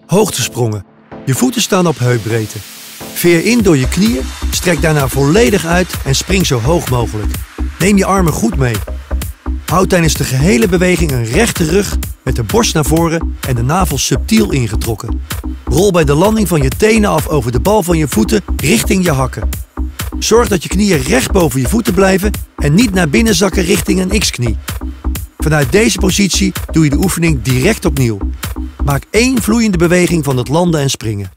Hoogtesprongen. Je voeten staan op heupbreedte. Veer in door je knieën, strek daarna volledig uit en spring zo hoog mogelijk. Neem je armen goed mee. Houd tijdens de gehele beweging een rechte rug met de borst naar voren en de navel subtiel ingetrokken. Rol bij de landing van je tenen af over de bal van je voeten richting je hakken. Zorg dat je knieën recht boven je voeten blijven en niet naar binnen zakken richting een X-knie. Vanuit deze positie doe je de oefening direct opnieuw. Maak één vloeiende beweging van het landen en springen.